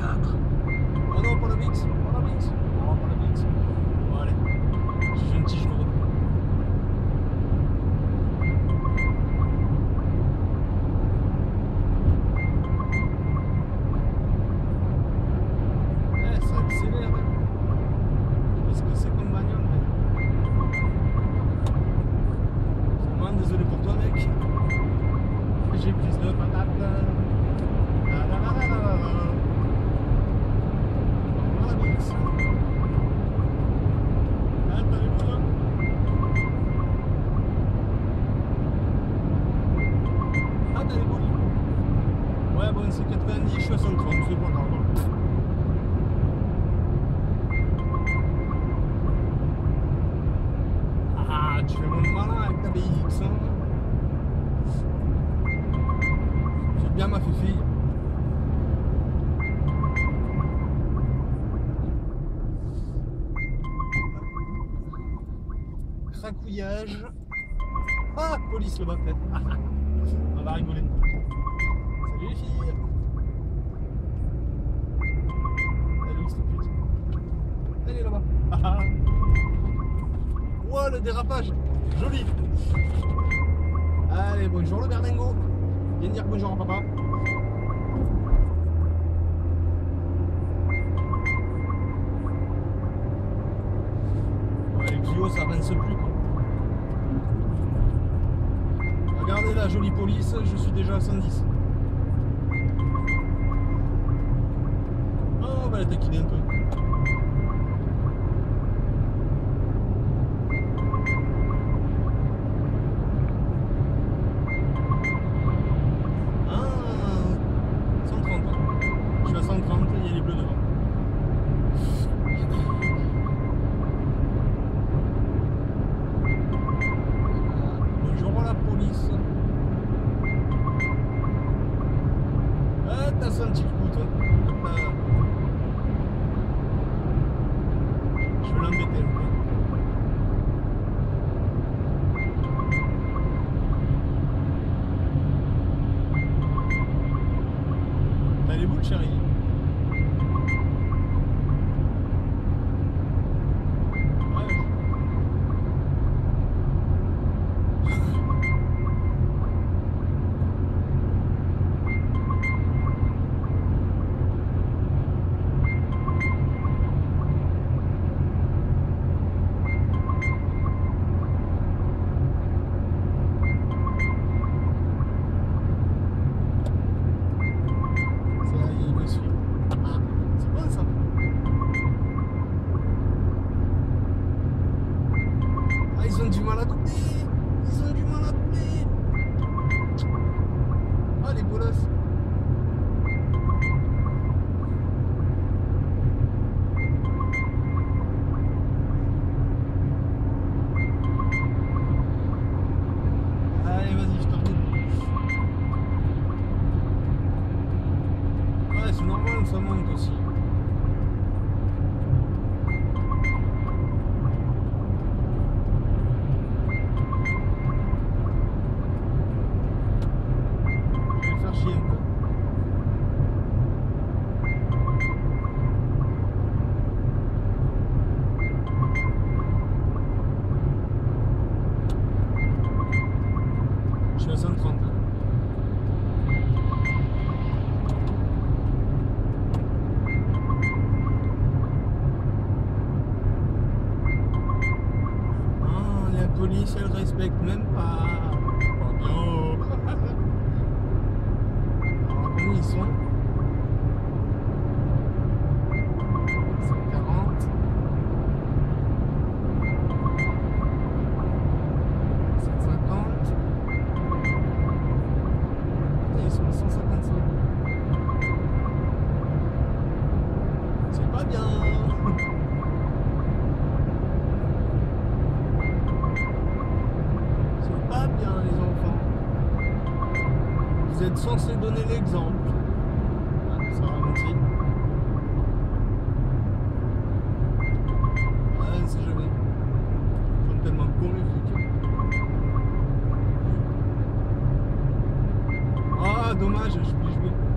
Oh non, pas la VX, pas la VX. Oh, pas la VX. Bon, allez, j'ai un petit jour. Eh, ça accélère. Je sais pas ce que c'est comme bagnole, mais... Vraiment désolé pour toi, mec. J'ai plus de patates. La la la la la la la. Ah, la VX. Ah, t'as les boutons. Ah, t'as les boutons. Ouais, bon, c'est 90, je suis à 130, c'est pas grave. Ah, tu fais mon malin avec ta BX, hein. J'ai bien ma fifi. Cracouillage. Ah, police là-bas peut-être. On va rigoler. Salut les filles. Elle est où cette pute? Elle est là-bas. Ouah, le dérapage. Joli. Allez, bonjour le berlingot. Viens dire bonjour à papa. Ouais, les Clio ça avance plus quoi. Regardez la jolie police, je suis déjà à 110. Oh, bah elle a taquiné un peu. Ah, 130. Je suis à 130, il y a les bleus devant. Bonjour la police. Ah, t'as senti le coup toi. Je vais l'embêter un peu. T'as les boules chérie? Ouais. Ça, il me suit. Ah, c'est bon ça. Ah, ils ont du mal à doubler. Ils ont du mal à doubler. Ah, les bolosses. Allez, vas-y, je te redis. Ouais, c'est normal, ça monte aussi. Je vais le faire chier un peu. Je suis à 130. Ah, la police, elle respecte même pas. Pas bien. Alors, combien ils sont? 140. 150. Putain, ils sont à 155. C'est pas bien. C'est pas bien les enfants. Vous êtes censés donner l'exemple. Ah, ça ralentit. Ah, on sait jamais. Ils sont tellement cons les flics. Ah, dommage, je peux jouer.